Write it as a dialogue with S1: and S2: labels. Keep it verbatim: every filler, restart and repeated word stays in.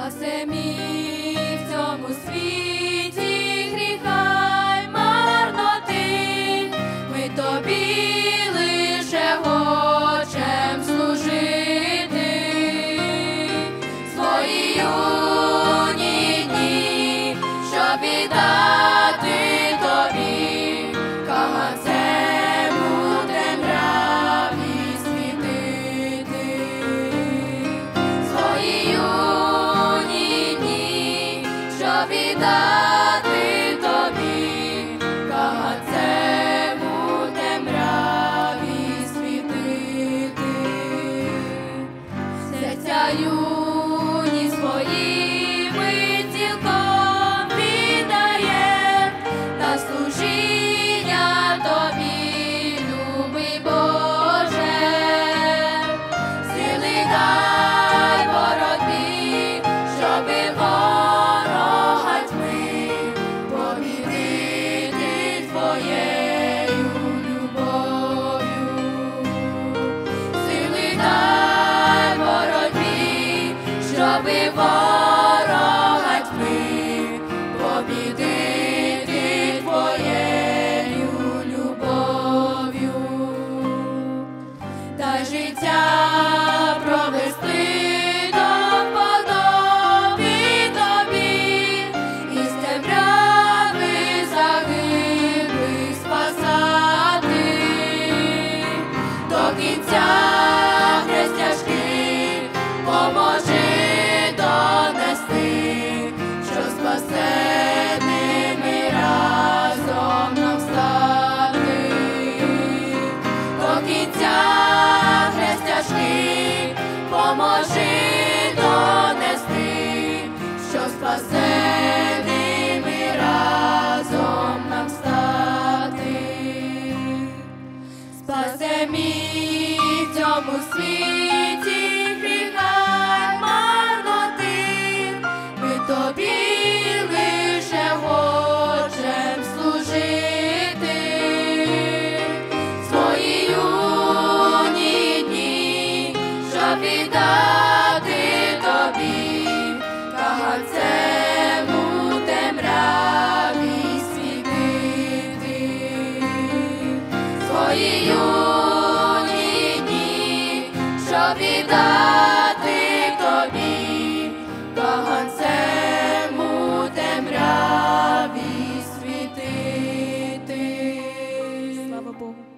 S1: Спаси мій в цьому світі гріха й марноти, ми тобі лише хочем служити. Свої юні дні, щоб віддати тобі, каганцем у темряві світити. Свої юні дні, щоб віддати тобі, каганцем у темряві світити. Серця юні свої ми цілком віддаєм на служіння тобі, любий Боже. Сили дай боротьбі, щоби ворога тьми побідити твоєю любов'ю. Сили дай боротьбі, щоби ворога тьми побідити твоєю любов'ю. Дай життя провести до вподоби тобі, із темряви загиблих спасати. До кінця хрест тяжкий поможи донести, що спасеними разом нам стати. До кінця хрест тяжкий поможи донести, що спасеними разом нам стати. Спаси мій в цьому світі гріха й марноти, ми тобі лише хочем служити. Свої юні дні, щоб віддати тобі, каганцем у темряві світити. Свої юні дні, щоб віддати тобі, каганцем у темряві світити.
S2: Слава Богу.